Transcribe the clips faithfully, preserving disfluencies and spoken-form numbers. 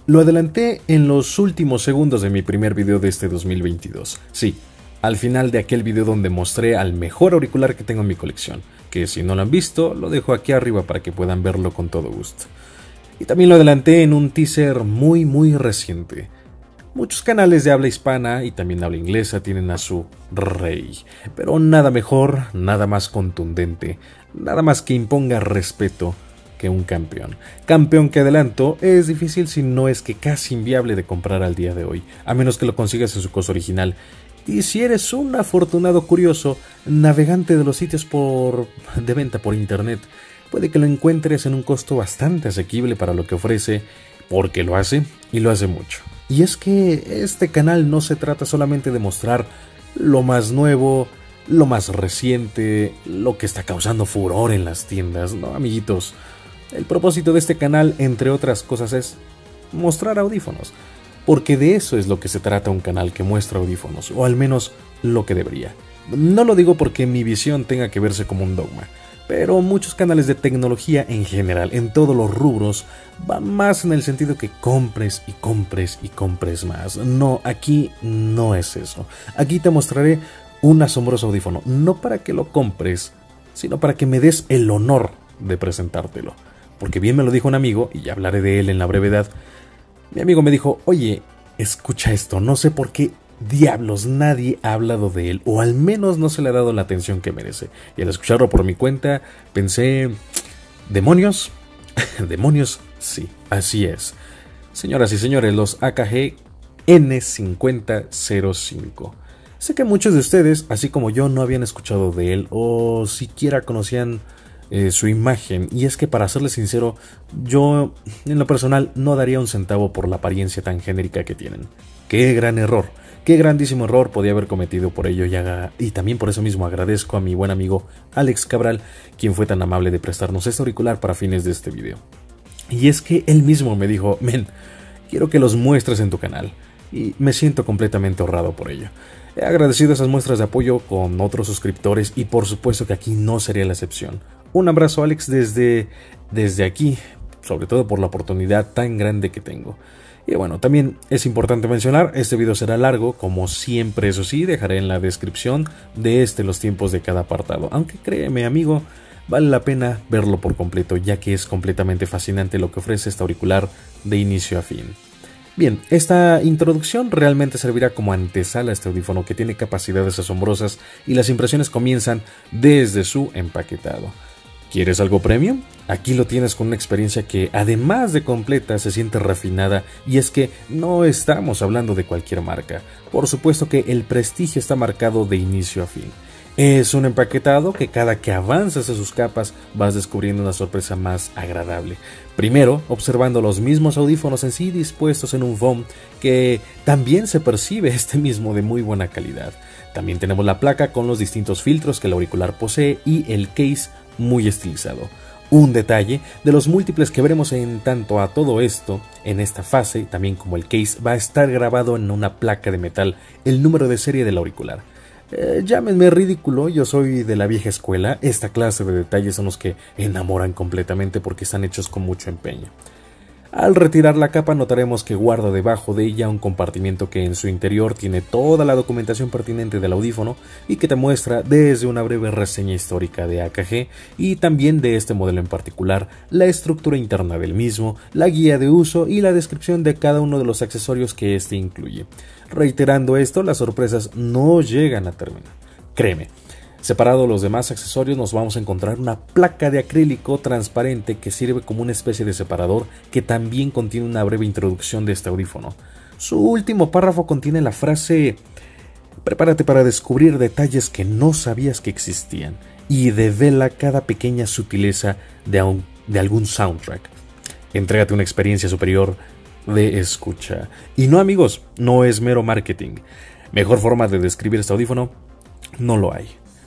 Lo adelanté en los últimos segundos de mi primer video de este dos mil veintidós. Sí, al final de aquel video donde mostré al mejor auricular que tengo en mi colección, que si no lo han visto, lo dejo aquí arriba para que puedan verlo con todo gusto. Y también lo adelanté en un teaser muy muy reciente. Muchos canales de habla hispana y también habla inglesa tienen a su rey, pero nada mejor, nada más contundente, nada más que imponga respeto que un campeón. Campeón que adelanto es difícil, si no es que casi inviable de comprar al día de hoy, a menos que lo consigas en su costo original. Y si eres un afortunado curioso, navegante de los sitios por... de venta por internet, puede que lo encuentres en un costo bastante asequible para lo que ofrece, porque lo hace y lo hace mucho. Y es que este canal no se trata solamente de mostrar lo más nuevo, lo más reciente, lo que está causando furor en las tiendas, ¿no, amiguitos? El propósito de este canal, entre otras cosas, es mostrar audífonos, porque de eso es lo que se trata un canal que muestra audífonos, o al menos lo que debería. No lo digo porque mi visión tenga que verse como un dogma, pero muchos canales de tecnología en general, en todos los rubros, van más en el sentido que compres y compres y compres más. No, aquí no es eso. Aquí te mostraré un asombroso audífono, no para que lo compres, sino para que me des el honor de presentártelo. Porque bien me lo dijo un amigo, y ya hablaré de él en la brevedad. Mi amigo me dijo, oye, escucha esto, no sé por qué diablos nadie ha hablado de él, o al menos no se le ha dado la atención que merece. Y al escucharlo por mi cuenta, pensé, ¿demonios? ¿Demonios? Sí, así es. Señoras y señores, los A K G N cincuenta cero cinco. Sé que muchos de ustedes, así como yo, no habían escuchado de él, o siquiera conocían Eh, su imagen, y es que, para serles sincero, yo en lo personal no daría un centavo por la apariencia tan genérica que tienen. ¡Qué gran error! ¡Qué grandísimo error podía haber cometido! Por ello, y, haga, y también por eso mismo agradezco a mi buen amigo Alex Cabral, quien fue tan amable de prestarnos este auricular para fines de este video. Y es que él mismo me dijo, men, quiero que los muestres en tu canal, y me siento completamente honrado por ello. He agradecido esas muestras de apoyo con otros suscriptores, y por supuesto que aquí no sería la excepción. Un abrazo, Alex, desde, desde aquí, sobre todo por la oportunidad tan grande que tengo. Y bueno, también es importante mencionar, este video será largo, como siempre, eso sí, dejaré en la descripción de este los tiempos de cada apartado. Aunque créeme, amigo, vale la pena verlo por completo, ya que es completamente fascinante lo que ofrece este auricular de inicio a fin. Bien, esta introducción realmente servirá como antesala a este audífono, que tiene capacidades asombrosas, y las impresiones comienzan desde su empaquetado. ¿Quieres algo premium? Aquí lo tienes con una experiencia que, además de completa, se siente refinada, y es que no estamos hablando de cualquier marca. Por supuesto que el prestigio está marcado de inicio a fin. Es un empaquetado que, cada que avanzas a sus capas, vas descubriendo una sorpresa más agradable. Primero, observando los mismos audífonos en sí dispuestos en un foam, que también se percibe este mismo de muy buena calidad. También tenemos la placa con los distintos filtros que el auricular posee, y el case muy estilizado. Un detalle de los múltiples que veremos en tanto a todo esto, en esta fase, también como el case, va a estar grabado en una placa de metal el número de serie del auricular. Eh, llámenme ridículo, yo soy de la vieja escuela, esta clase de detalles son los que enamoran completamente porque están hechos con mucho empeño. Al retirar la capa, notaremos que guarda debajo de ella un compartimiento que en su interior tiene toda la documentación pertinente del audífono, y que te muestra desde una breve reseña histórica de A K G y también de este modelo en particular, la estructura interna del mismo, la guía de uso y la descripción de cada uno de los accesorios que este incluye. Reiterando esto, las sorpresas no llegan a terminar. Créeme. Separado los demás accesorios, nos vamos a encontrar una placa de acrílico transparente que sirve como una especie de separador, que también contiene una breve introducción de este audífono. Su último párrafo contiene la frase: prepárate para descubrir detalles que no sabías que existían, y devela cada pequeña sutileza de, un, de algún soundtrack. Entrégate una experiencia superior de escucha. Y no, amigos, no es mero marketing. Mejor forma de describir este audífono no lo hay.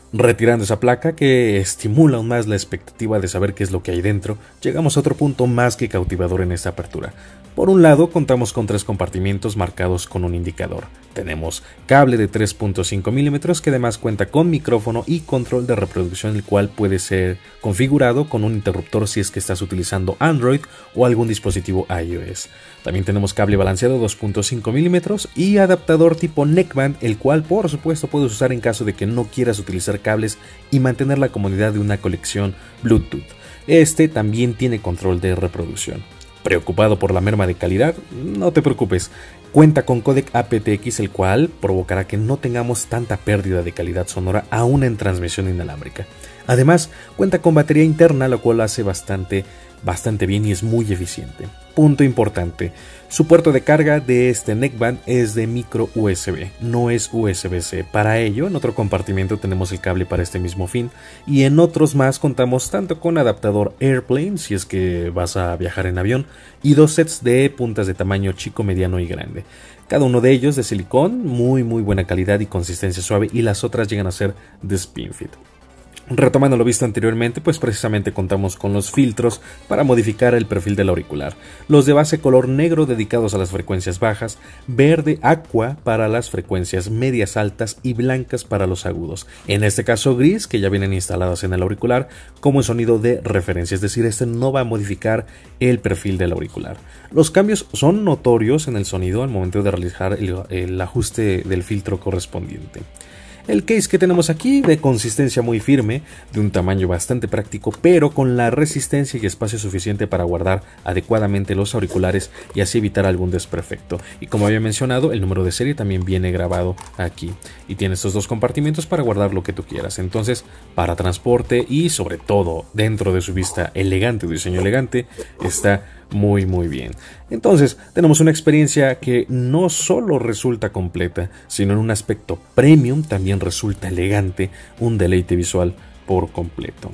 Retirando esa placa que estimula aún más la expectativa de saber qué es lo que hay dentro, llegamos a otro punto más que cautivador en esta apertura. Por un lado, contamos con tres compartimientos marcados con un indicador. Tenemos cable de tres punto cinco milímetros que además cuenta con micrófono y control de reproducción, el cual puede ser configurado con un interruptor si es que estás utilizando Android o algún dispositivo iOS. También tenemos cable balanceado dos punto cinco milímetros y adaptador tipo neckband, el cual por supuesto puedes usar en caso de que no quieras utilizar cables y mantener la comodidad de una conexión Bluetooth. Este también tiene control de reproducción. ¿Preocupado por la merma de calidad? No te preocupes, cuenta con códec A P T X, el cual provocará que no tengamos tanta pérdida de calidad sonora aún en transmisión inalámbrica. Además, cuenta con batería interna, lo cual lo hace bastante, bastante bien y es muy eficiente. Punto importante, su puerto de carga de este neckband es de micro U S B, no es U S B C. Para ello, en otro compartimento tenemos el cable para este mismo fin y en otros más contamos tanto con adaptador Airplane, si es que vas a viajar en avión, y dos sets de puntas de tamaño chico, mediano y grande. Cada uno de ellos de silicón, muy muy buena calidad y consistencia suave, y las otras llegan a ser de SpinFit. Retomando lo visto anteriormente, pues precisamente contamos con los filtros para modificar el perfil del auricular. Los de base color negro dedicados a las frecuencias bajas, verde aqua para las frecuencias medias altas y blancas para los agudos. En este caso gris, que ya vienen instaladas en el auricular como sonido de referencia, es decir, este no va a modificar el perfil del auricular. Los cambios son notorios en el sonido al momento de realizar el, el ajuste del filtro correspondiente. El case que tenemos aquí, de consistencia muy firme, de un tamaño bastante práctico, pero con la resistencia y espacio suficiente para guardar adecuadamente los auriculares y así evitar algún desperfecto. Y como había mencionado, el número de serie también viene grabado aquí. Y tiene estos dos compartimentos para guardar lo que tú quieras. Entonces, para transporte y sobre todo dentro de su vista elegante, diseño elegante, está muy muy bien. Entonces tenemos una experiencia que no solo resulta completa, sino en un aspecto premium también resulta elegante, un deleite visual por completo.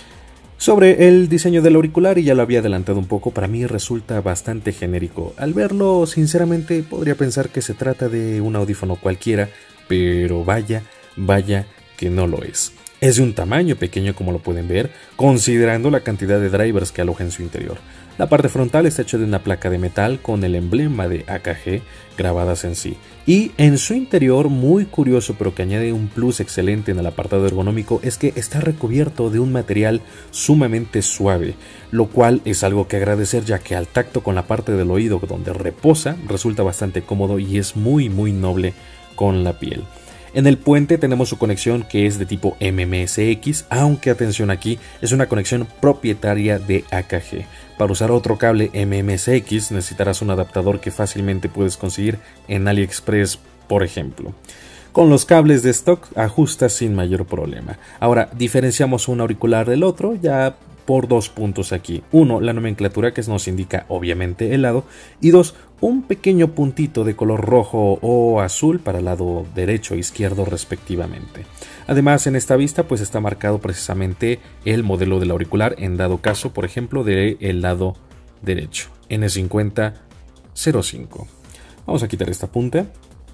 Sobre el diseño del auricular, y ya lo había adelantado un poco, para mí resulta bastante genérico. Al verlo, sinceramente, podría pensar que se trata de un audífono cualquiera, pero vaya, vaya que no lo es. Es de un tamaño pequeño, como lo pueden ver, considerando la cantidad de drivers que aloja en su interior. La parte frontal está hecha de una placa de metal con el emblema de A K G grabadas en sí. Y en su interior, muy curioso pero que añade un plus excelente en el apartado ergonómico, es que está recubierto de un material sumamente suave, lo cual es algo que agradecer, ya que al tacto con la parte del oído donde reposa resulta bastante cómodo y es muy muy noble con la piel. En el puente tenemos su conexión, que es de tipo M M S X, aunque atención, aquí es una conexión propietaria de A K G. Para usar otro cable M M S X necesitarás un adaptador que fácilmente puedes conseguir en AliExpress, por ejemplo. Con los cables de stock ajustas sin mayor problema. Ahora diferenciamos un auricular del otro ya por dos puntos aquí. Uno, la nomenclatura, que nos indica obviamente el lado, y dos, un pequeño puntito de color rojo o azul para el lado derecho e izquierdo respectivamente. Además, en esta vista pues está marcado precisamente el modelo del auricular, en dado caso, por ejemplo, del lado derecho, N cincuenta cero cinco. Vamos a quitar esta punta.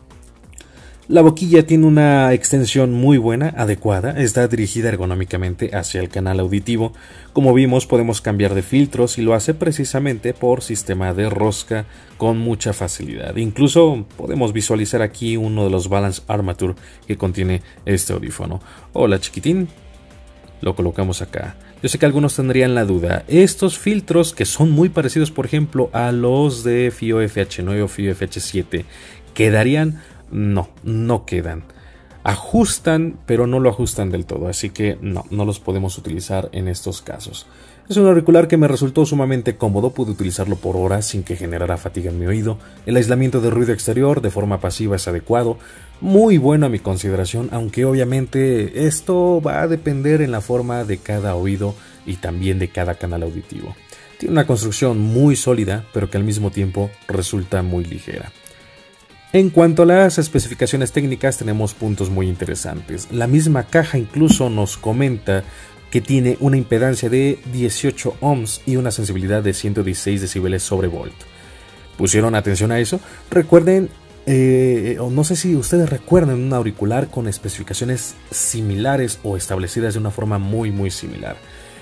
La boquilla tiene una extensión muy buena, adecuada, está dirigida ergonómicamente hacia el canal auditivo. Como vimos, podemos cambiar de filtros y lo hace precisamente por sistema de rosca con mucha facilidad. Incluso podemos visualizar aquí uno de los Balance Armature que contiene este audífono. Hola chiquitín, lo colocamos acá. Yo sé que algunos tendrían la duda, estos filtros que son muy parecidos por ejemplo a los de F I O F H nueve o F I O F H siete, ¿quedarían? No, no quedan. Ajustan, pero no lo ajustan del todo, así que no, no los podemos utilizar en estos casos. Es un auricular que me resultó sumamente cómodo, pude utilizarlo por horas sin que generara fatiga en mi oído. El aislamiento de ruido exterior de forma pasiva es adecuado, muy bueno a mi consideración, aunque obviamente esto va a depender en la forma de cada oído y también de cada canal auditivo. Tiene una construcción muy sólida, pero que al mismo tiempo resulta muy ligera. En cuanto a las especificaciones técnicas, tenemos puntos muy interesantes. La misma caja incluso nos comenta que tiene una impedancia de dieciocho ohms y una sensibilidad de ciento dieciséis decibeles sobre volt. ¿Pusieron atención a eso? Recuerden eh, o no sé si ustedes recuerdan un auricular con especificaciones similares o establecidas de una forma muy muy similar.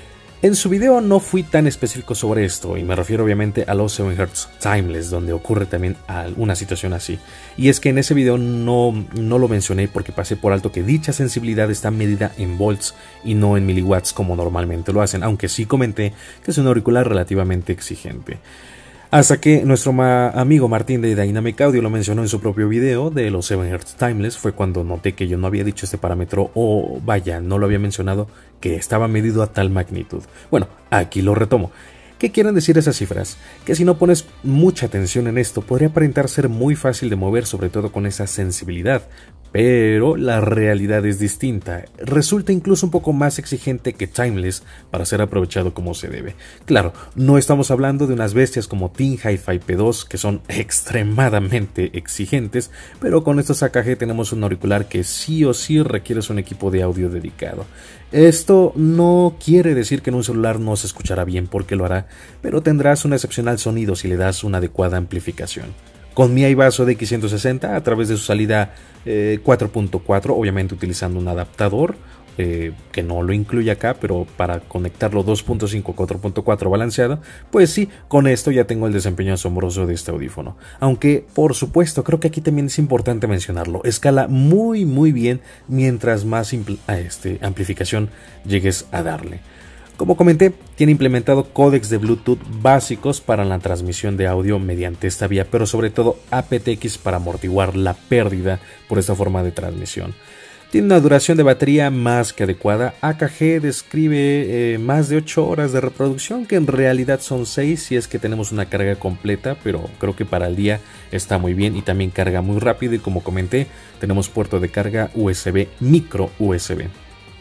En su video no fui tan específico sobre esto, y me refiero obviamente a los siete hertz Timeless, donde ocurre también una situación así. Y es que en ese video no, no lo mencioné porque pasé por alto que dicha sensibilidad está medida en volts y no en miliwatts como normalmente lo hacen, aunque sí comenté que es un auricular relativamente exigente. Hasta que nuestro ma amigo Martín de Dynamic Audio lo mencionó en su propio video de los siete hertz Timeless, fue cuando noté que yo no había dicho este parámetro, o vaya, no lo había mencionado, que estaba medido a tal magnitud. Bueno, aquí lo retomo. ¿Qué quieren decir esas cifras? Que si no pones mucha atención en esto, podría aparentar ser muy fácil de mover, sobre todo con esa sensibilidad. Pero la realidad es distinta. Resulta incluso un poco más exigente que Timeless para ser aprovechado como se debe. Claro, no estamos hablando de unas bestias como Team Hi-Fi P dos que son extremadamente exigentes, pero con estos A K G tenemos un auricular que sí o sí requiere un equipo de audio dedicado. Esto no quiere decir que en un celular no se escuchará bien, porque lo hará, pero tendrás un excepcional sonido si le das una adecuada amplificación. Con mi iVaso D X ciento sesenta, a través de su salida eh, cuatro punto cuatro, obviamente utilizando un adaptador, eh, que no lo incluye acá, pero para conectarlo dos punto cinco, cuatro punto cuatro balanceado, pues sí, con esto ya tengo el desempeño asombroso de este audífono. Aunque, por supuesto, creo que aquí también es importante mencionarlo, escala muy muy bien mientras más a este, amplificación llegues a darle. Como comenté, tiene implementado códecs de Bluetooth básicos para la transmisión de audio mediante esta vía, pero sobre todo A P T X para amortiguar la pérdida por esta forma de transmisión. Tiene una duración de batería más que adecuada. A K G describe eh, más de ocho horas de reproducción, que en realidad son seis si es que tenemos una carga completa, pero creo que para el día está muy bien y también carga muy rápido, y como comenté, tenemos puerto de carga U S B, micro U S B.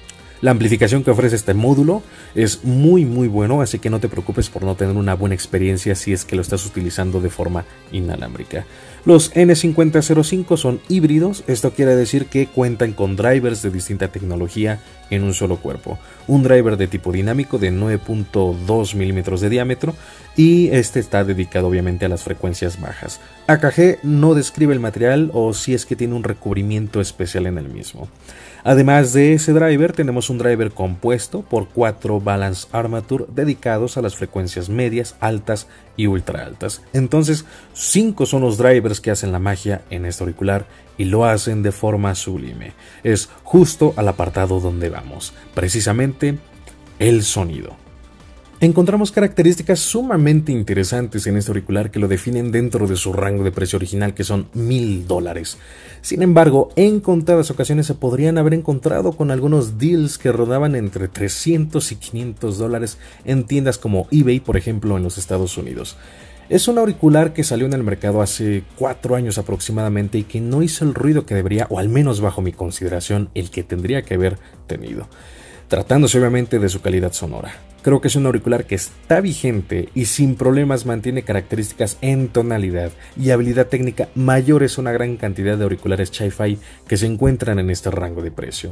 La amplificación que ofrece este módulo es muy muy bueno, así que no te preocupes por no tener una buena experiencia si es que lo estás utilizando de forma inalámbrica. Los N cincuenta cero cinco son híbridos, esto quiere decir que cuentan con drivers de distinta tecnología en un solo cuerpo. Un driver de tipo dinámico de nueve punto dos milímetros de diámetro, y este está dedicado obviamente a las frecuencias bajas. A K G no describe el material o si es que tiene un recubrimiento especial en el mismo. Además de ese driver, tenemos un driver compuesto por cuatro Balance Armature dedicados a las frecuencias medias, altas y ultra altas. Entonces, cinco son los drivers que hacen la magia en este auricular, y lo hacen de forma sublime. Es justo al apartado donde vamos, precisamente el sonido. Encontramos características sumamente interesantes en este auricular que lo definen dentro de su rango de precio original, que son mil dólares. Sin embargo, en contadas ocasiones se podrían haber encontrado con algunos deals que rodaban entre trescientos y quinientos dólares en tiendas como eBay, por ejemplo, en los Estados Unidos. Es un auricular que salió en el mercado hace cuatro años aproximadamente y que no hizo el ruido que debería, o al menos bajo mi consideración, el que tendría que haber tenido, tratándose obviamente de su calidad sonora. Creo que es un auricular que está vigente y sin problemas mantiene características en tonalidad y habilidad técnica mayores a una gran cantidad de auriculares Hi-Fi que se encuentran en este rango de precio.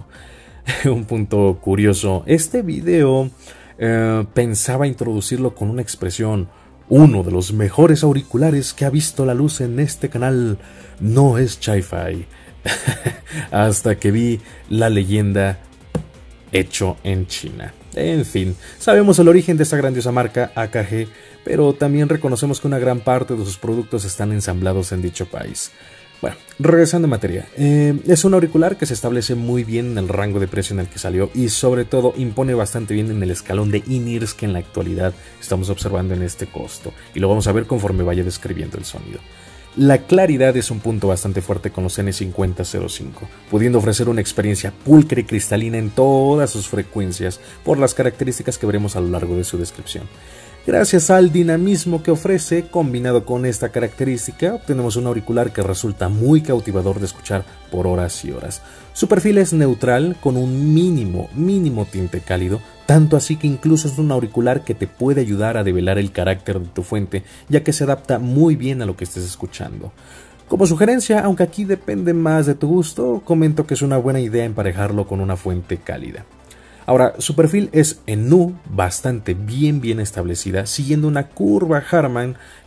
Un punto curioso, este video eh, pensaba introducirlo con una expresión: uno de los mejores auriculares que ha visto la luz en este canal no es Hi-Fi, hasta que vi la leyenda hecho en China. En fin, sabemos el origen de esta grandiosa marca A K G, pero también reconocemos que una gran parte de sus productos están ensamblados en dicho país. Bueno, regresando a materia, eh, es un auricular que se establece muy bien en el rango de precio en el que salió, y sobre todo impone bastante bien en el escalón de in-ears que en la actualidad estamos observando en este costo, y lo vamos a ver conforme vaya describiendo el sonido. La claridad es un punto bastante fuerte con los N cincuenta cero cinco, pudiendo ofrecer una experiencia pulcra y cristalina en todas sus frecuencias por las características que veremos a lo largo de su descripción. Gracias al dinamismo que ofrece, combinado con esta característica, obtenemos un auricular que resulta muy cautivador de escuchar por horas y horas. Su perfil es neutral, con un mínimo, mínimo tinte cálido, tanto así que incluso es un auricular que te puede ayudar a develar el carácter de tu fuente, ya que se adapta muy bien a lo que estés escuchando. Como sugerencia, aunque aquí depende más de tu gusto, comento que es una buena idea emparejarlo con una fuente cálida. Ahora, su perfil es en Nu, bastante bien bien establecida, siguiendo una curva Harman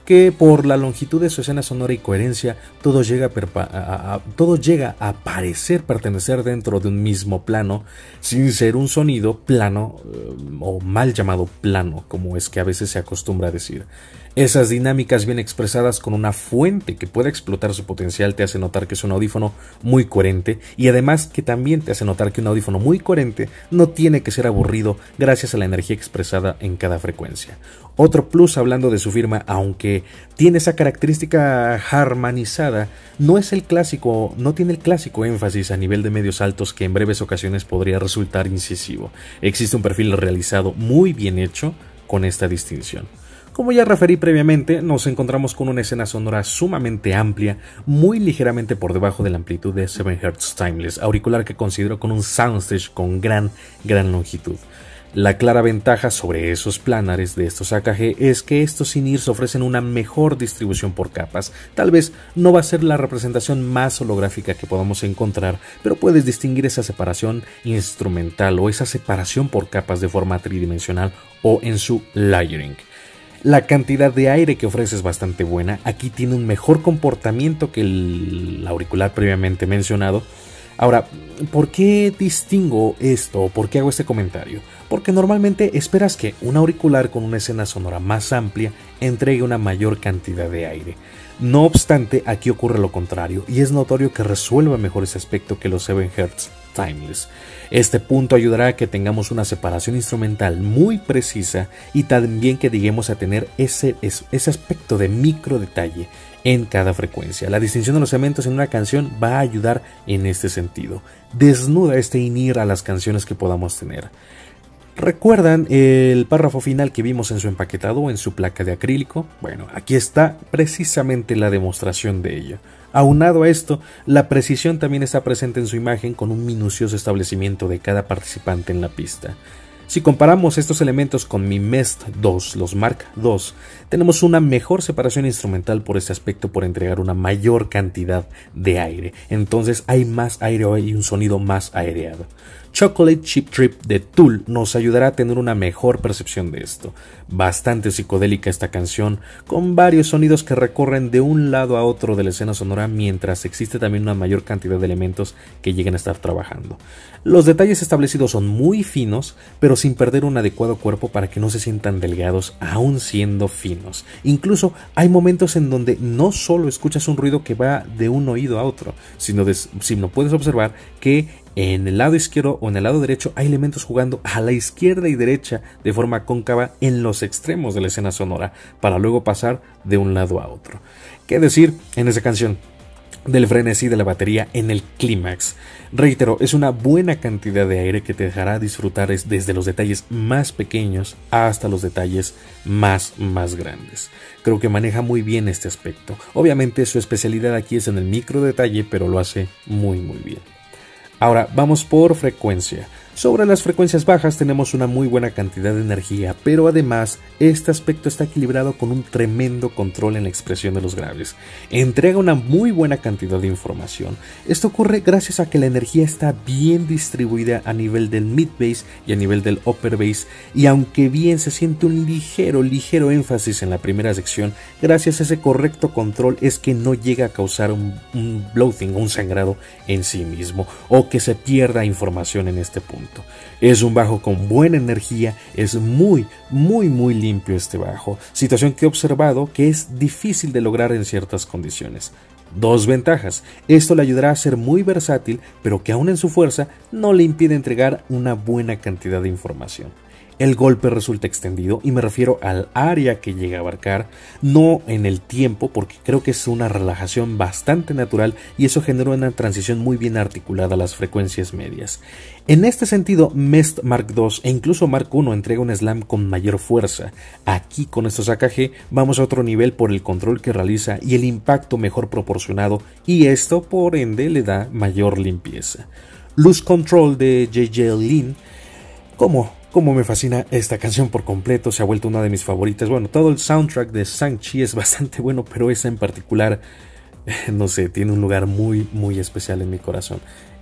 que por la longitud de su escena sonora y coherencia, todo llega a, a, a, todo llega a parecer pertenecer dentro de un mismo plano, sin ser un sonido plano eh, o mal llamado plano, como es que a veces se acostumbra a decir. Esas dinámicas bien expresadas con una fuente que pueda explotar su potencial te hace notar que es un audífono muy coherente, y además que también te hace notar que un audífono muy coherente no tiene que ser aburrido gracias a la energía expresada en cada frecuencia. Otro plus hablando de su firma, aunque tiene esa característica harmonizada, no es el clásico, no tiene el clásico énfasis a nivel de medios altos que en breves ocasiones podría resultar incisivo. Existe un perfil realizado muy bien hecho con esta distinción. Como ya referí previamente, nos encontramos con una escena sonora sumamente amplia, muy ligeramente por debajo de la amplitud de siete hertz Timeless, auricular que considero con un soundstage con gran, gran longitud. La clara ventaja sobre esos planares de estos A K G es que estos in-ears ofrecen una mejor distribución por capas. Tal vez no va a ser la representación más holográfica que podamos encontrar, pero puedes distinguir esa separación instrumental o esa separación por capas de forma tridimensional o en su layering. La cantidad de aire que ofrece es bastante buena. Aquí tiene un mejor comportamiento que el auricular previamente mencionado. Ahora, ¿por qué distingo esto? ¿Por qué hago este comentario? Porque normalmente esperas que un auricular con una escena sonora más amplia entregue una mayor cantidad de aire. No obstante, aquí ocurre lo contrario, y es notorio que resuelve mejor ese aspecto que los siete hertz Timeless. Este punto ayudará a que tengamos una separación instrumental muy precisa y también que lleguemos a tener ese, ese aspecto de micro detalle en cada frecuencia. La distinción de los elementos en una canción va a ayudar en este sentido. Desnuda este in-ear a las canciones que podamos tener. ¿Recuerdan el párrafo final que vimos en su empaquetado o en su placa de acrílico? Bueno, aquí está precisamente la demostración de ello. Aunado a esto, la precisión también está presente en su imagen con un minucioso establecimiento de cada participante en la pista. Si comparamos estos elementos con mi M E S T dos, los Mark dos, tenemos una mejor separación instrumental por este aspecto por entregar una mayor cantidad de aire. Entonces hay más aire y un sonido más aireado. Chocolate Chip Trip de Tool nos ayudará a tener una mejor percepción de esto. Bastante psicodélica esta canción, con varios sonidos que recorren de un lado a otro de la escena sonora, mientras existe también una mayor cantidad de elementos que lleguen a estar trabajando. Los detalles establecidos son muy finos, pero sin perder un adecuado cuerpo para que no se sientan delgados, aún siendo finos. Incluso hay momentos en donde no solo escuchas un ruido que va de un oído a otro, sino, de, sino puedes observar que en el lado izquierdo o en el lado derecho hay elementos jugando a la izquierda y derecha de forma cóncava en los extremos de la escena sonora para luego pasar de un lado a otro. ¿Qué decir en esa canción? Del frenesí de la batería en el clímax. Reitero, es una buena cantidad de aire que te dejará disfrutar desde los detalles más pequeños hasta los detalles más, más grandes. Creo que maneja muy bien este aspecto. Obviamente su especialidad aquí es en el micro detalle, pero lo hace muy muy bien. Ahora vamos por frecuencia. Sobre las frecuencias bajas tenemos una muy buena cantidad de energía, pero además este aspecto está equilibrado con un tremendo control en la expresión de los graves. Entrega una muy buena cantidad de información. Esto ocurre gracias a que la energía está bien distribuida a nivel del mid bass y a nivel del upper bass, y aunque bien se siente un ligero, ligero énfasis en la primera sección, gracias a ese correcto control es que no llega a causar un, un bloating o un sangrado en sí mismo, o que se pierda información en este punto. Es un bajo con buena energía, es muy, muy, muy limpio este bajo, situación que he observado que es difícil de lograr en ciertas condiciones. Dos ventajas: esto le ayudará a ser muy versátil, pero que aún en su fuerza no le impide entregar una buena cantidad de información. El golpe resulta extendido, y me refiero al área que llega a abarcar, no en el tiempo, porque creo que es una relajación bastante natural y eso genera una transición muy bien articulada a las frecuencias medias. En este sentido, M E S T Mark dos e incluso Mark uno entrega un slam con mayor fuerza. Aquí con estos A K G vamos a otro nivel por el control que realiza y el impacto mejor proporcionado, y esto por ende le da mayor limpieza. Lose Control de J J Lin, como Como me fascina esta canción por completo, se ha vuelto una de mis favoritas. Bueno, todo el soundtrack de Shang-Chi es bastante bueno, pero esa en particular, no sé, tiene un lugar muy, muy especial en mi corazón.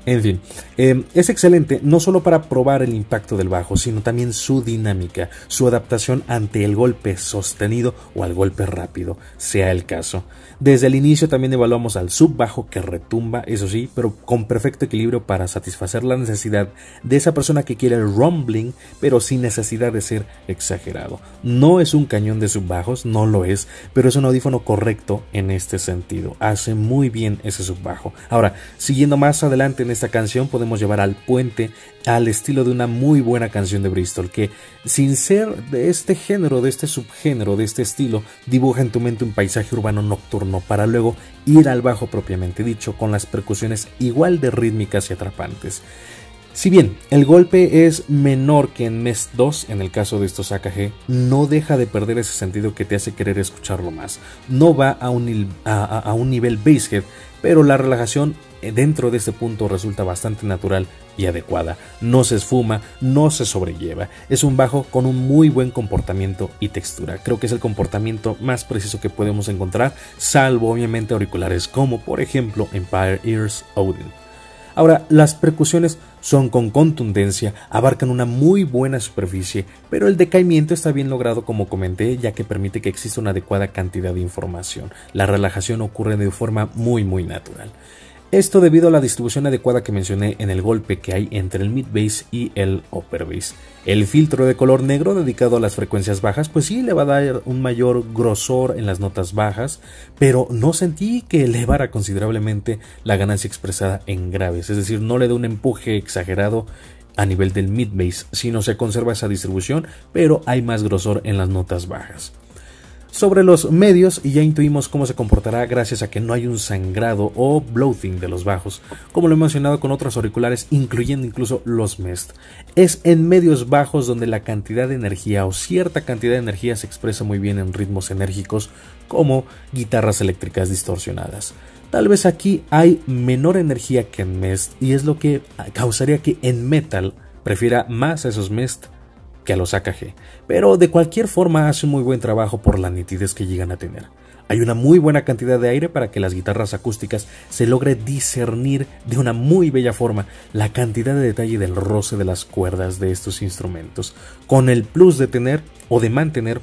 En fin, eh, es excelente no solo para probar el impacto del bajo, sino también su dinámica, su adaptación ante el golpe sostenido o al golpe rápido, sea el caso. Desde el inicio también evaluamos al subbajo que retumba, eso sí, pero con perfecto equilibrio para satisfacer la necesidad de esa persona que quiere el rumbling, pero sin necesidad de ser exagerado. No es un cañón de subbajos, no lo es, pero es un audífono correcto en este sentido. Hace muy bien ese subbajo. Ahora, siguiendo más adelante en esta canción, podemos llevar al puente al estilo de una muy buena canción de Bristol, que sin ser de este género, de este subgénero, de este estilo, dibuja en tu mente un paisaje urbano nocturno para luego ir al bajo propiamente dicho, con las percusiones igual de rítmicas y atrapantes. Si bien el golpe es menor que en Mest dos, en el caso de estos A K G, no deja de perder ese sentido que te hace querer escucharlo más. No va a un, a, a un nivel basshead, pero la relajación dentro de este punto resulta bastante natural y adecuada. No se esfuma, no se sobrelleva. Es un bajo con un muy buen comportamiento y textura. Creo que es el comportamiento más preciso que podemos encontrar, salvo obviamente auriculares como por ejemplo Empire Ears Odin. Ahora, las percusiones son con contundencia, abarcan una muy buena superficie, pero el decaimiento está bien logrado como comenté, ya que permite que exista una adecuada cantidad de información. La relajación ocurre de forma muy muy natural. Esto debido a la distribución adecuada que mencioné en el golpe que hay entre el mid bass y el upper bass. El filtro de color negro dedicado a las frecuencias bajas, pues sí le va a dar un mayor grosor en las notas bajas, pero no sentí que elevara considerablemente la ganancia expresada en graves, es decir, no le da un empuje exagerado a nivel del mid bass, sino se conserva esa distribución, pero hay más grosor en las notas bajas. Sobre los medios, y ya intuimos cómo se comportará gracias a que no hay un sangrado o bloating de los bajos, como lo he mencionado con otros auriculares, incluyendo incluso los Mest. Es en medios bajos donde la cantidad de energía o cierta cantidad de energía se expresa muy bien en ritmos enérgicos como guitarras eléctricas distorsionadas. Tal vez aquí hay menor energía que en Mest y es lo que causaría que en metal prefiera más a esos Mest que a los A K G, pero de cualquier forma hace un muy buen trabajo por la nitidez que llegan a tener. Hay una muy buena cantidad de aire para que las guitarras acústicas se logre discernir de una muy bella forma la cantidad de detalle del roce de las cuerdas de estos instrumentos, con el plus de tener o de mantener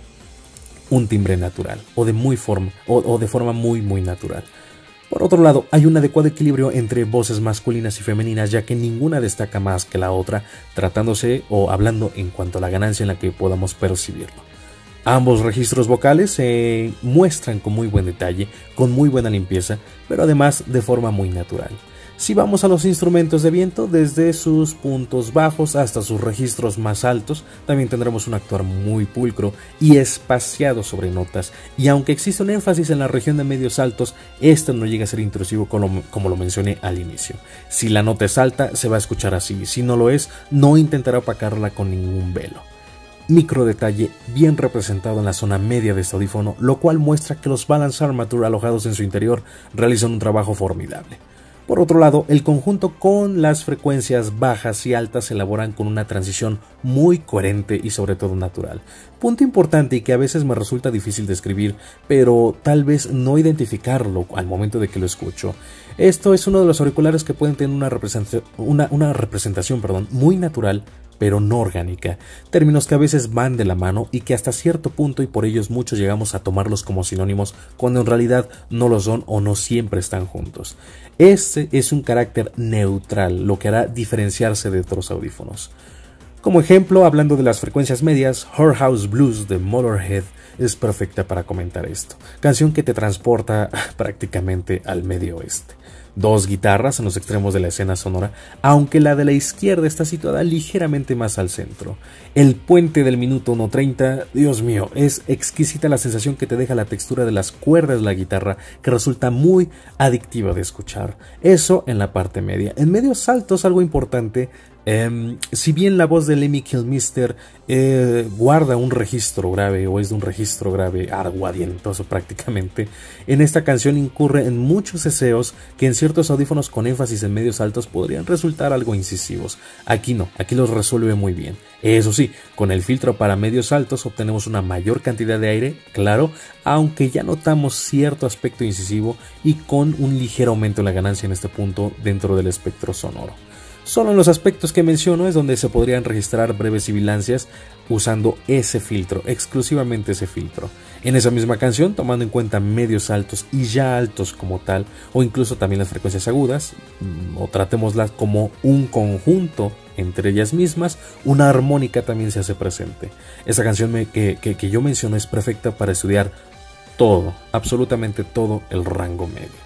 un timbre natural o de, muy forma, o, o de forma muy muy natural. Por otro lado, hay un adecuado equilibrio entre voces masculinas y femeninas, ya que ninguna destaca más que la otra, tratándose o hablando en cuanto a la ganancia en la que podamos percibirlo. Ambos registros vocales se muestran con muy buen detalle, con muy buena limpieza, pero además de forma muy natural. Si vamos a los instrumentos de viento, desde sus puntos bajos hasta sus registros más altos, también tendremos un actuar muy pulcro y espaciado sobre notas, y aunque existe un énfasis en la región de medios altos, esto no llega a ser intrusivo como, como lo mencioné al inicio. Si la nota es alta, se va a escuchar así, si no lo es, no intentará opacarla con ningún velo. Micro detalle bien representado en la zona media de este audífono, lo cual muestra que los Balance Armature alojados en su interior realizan un trabajo formidable. Por otro lado, el conjunto con las frecuencias bajas y altas se elaboran con una transición muy coherente y sobre todo natural. Punto importante y que a veces me resulta difícil describir, pero tal vez no identificarlo al momento de que lo escucho. Esto es uno de los auriculares que pueden tener una representación, una, una representación perdón, muy natural, pero no orgánica, términos que a veces van de la mano y que hasta cierto punto y por ellos muchos llegamos a tomarlos como sinónimos cuando en realidad no lo son o no siempre están juntos. Este es un carácter neutral, lo que hará diferenciarse de otros audífonos. Como ejemplo, hablando de las frecuencias medias, Whorehouse Blues de Motorhead es perfecta para comentar esto, canción que te transporta prácticamente al medio oeste. Dos guitarras en los extremos de la escena sonora, aunque la de la izquierda está situada ligeramente más al centro. El puente del minuto uno treinta, Dios mío, es exquisita la sensación que te deja la textura de las cuerdas de la guitarra, que resulta muy adictiva de escuchar. Eso en la parte media. En medios altos, algo importante, Eh, si bien la voz de Lemmy Kilmister eh, guarda un registro grave o es de un registro grave aguardientoso prácticamente, en esta canción incurre en muchos eseos que en ciertos audífonos con énfasis en medios altos podrían resultar algo incisivos. Aquí no, aquí los resuelve muy bien. Eso sí, con el filtro para medios altos obtenemos una mayor cantidad de aire, claro, aunque ya notamos cierto aspecto incisivo y con un ligero aumento en la ganancia en este punto dentro del espectro sonoro. Solo en los aspectos que menciono es donde se podrían registrar breves sibilancias usando ese filtro, exclusivamente ese filtro. En esa misma canción, tomando en cuenta medios altos y ya altos como tal, o incluso también las frecuencias agudas, o tratémoslas como un conjunto entre ellas mismas, una armónica también se hace presente. Esa canción me, que, que, que yo menciono es perfecta para estudiar todo, absolutamente todo el rango medio.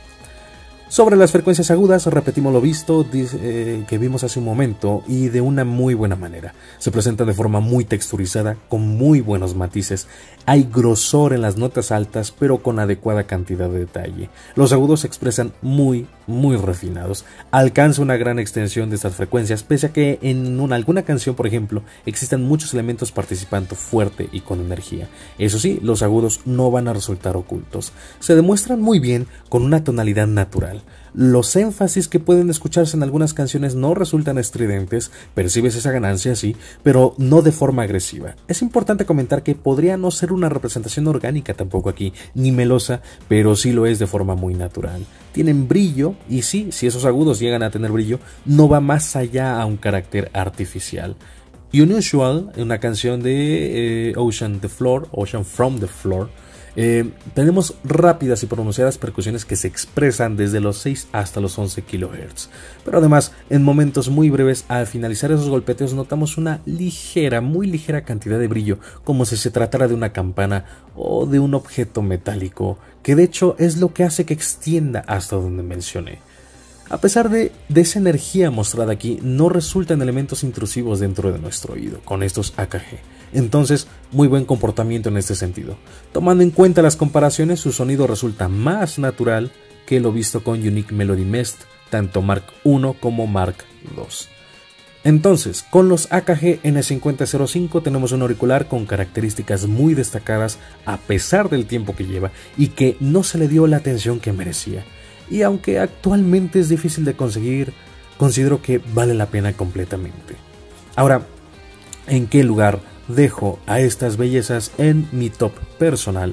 Sobre las frecuencias agudas, repetimos lo visto eh, que vimos hace un momento y de una muy buena manera. Se presentan de forma muy texturizada, con muy buenos matices. Hay grosor en las notas altas, pero con adecuada cantidad de detalle. Los agudos se expresan muy, muy refinados. Alcanza una gran extensión de estas frecuencias, pese a que en una, alguna canción, por ejemplo, existan muchos elementos participando fuerte y con energía. Eso sí, los agudos no van a resultar ocultos. Se demuestran muy bien con una tonalidad natural. Los énfasis que pueden escucharse en algunas canciones no resultan estridentes, percibes esa ganancia sí, pero no de forma agresiva. Es importante comentar que podría no ser una representación orgánica tampoco aquí, ni melosa, pero sí lo es de forma muy natural. Tienen brillo, y sí, si esos agudos llegan a tener brillo, no va más allá a un carácter artificial. Unusual, una canción de eh, Ocean the Floor, Ocean from the Floor, Eh, tenemos rápidas y pronunciadas percusiones que se expresan desde los seis hasta los once kilohertz, pero además en momentos muy breves al finalizar esos golpeteos notamos una ligera, muy ligera cantidad de brillo, como si se tratara de una campana o de un objeto metálico, que de hecho es lo que hace que extienda hasta donde mencioné. A pesar de, de esa energía mostrada aquí, no resultan elementos intrusivos dentro de nuestro oído con estos A K G. Entonces, muy buen comportamiento en este sentido. Tomando en cuenta las comparaciones, su sonido resulta más natural que lo visto con Unique Melody Mest, tanto Mark uno como Mark dos. Entonces, con los A K G N cincuenta cero cinco tenemos un auricular con características muy destacadas a pesar del tiempo que lleva y que no se le dio la atención que merecía. Y aunque actualmente es difícil de conseguir, considero que vale la pena completamente. Ahora, ¿en qué lugar dejo a estas bellezas en mi top personal?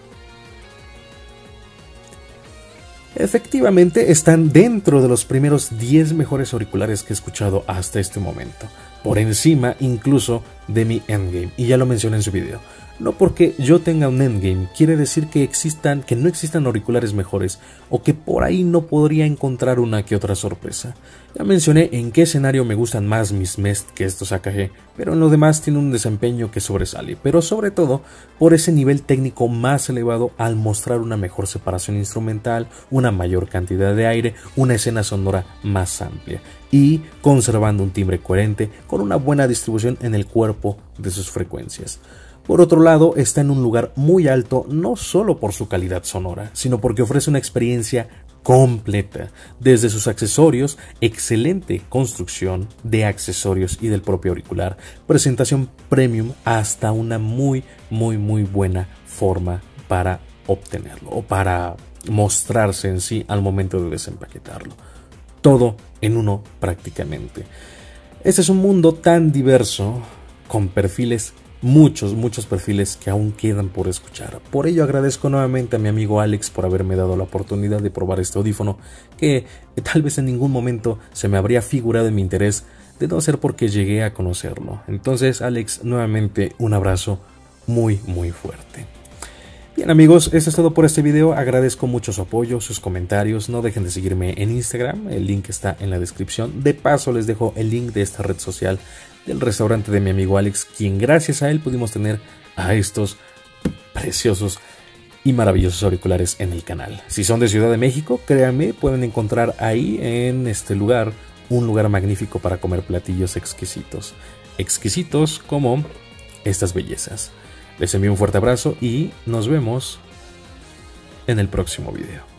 Efectivamente están dentro de los primeros diez mejores auriculares que he escuchado hasta este momento, por encima incluso de mi Endgame, y ya lo mencioné en su video. No porque yo tenga un Endgame quiere decir que existan, que no existan auriculares mejores o que por ahí no podría encontrar una que otra sorpresa. Ya mencioné en qué escenario me gustan más mis Mest que estos A K G, pero en lo demás tiene un desempeño que sobresale, pero sobre todo por ese nivel técnico más elevado al mostrar una mejor separación instrumental, una mayor cantidad de aire, una escena sonora más amplia y conservando un timbre coherente con una buena distribución en el cuerpo de sus frecuencias. Por otro lado, está en un lugar muy alto no solo por su calidad sonora, sino porque ofrece una experiencia completa, desde sus accesorios, excelente construcción de accesorios y del propio auricular, presentación premium hasta una muy muy muy buena forma para obtenerlo o para mostrarse en sí al momento de desempaquetarlo. Todo en uno prácticamente. Este es un mundo tan diverso, con perfiles Muchos, muchos perfiles que aún quedan por escuchar. Por ello agradezco nuevamente a mi amigo Alex por haberme dado la oportunidad de probar este audífono que tal vez en ningún momento se me habría figurado en mi interés de no ser porque llegué a conocerlo. Entonces, Alex, nuevamente un abrazo muy muy fuerte. Bien amigos, eso es todo por este video. Agradezco mucho su apoyo, sus comentarios. No dejen de seguirme en Instagram, el link está en la descripción. De paso les dejo el link de esta red social del restaurante de mi amigo Alex, quien gracias a él pudimos tener a estos preciosos y maravillosos auriculares en el canal. Si son de Ciudad de México, créanme, pueden encontrar ahí en este lugar un lugar magnífico para comer platillos exquisitos, exquisitos como estas bellezas. Les envío un fuerte abrazo y nos vemos en el próximo video.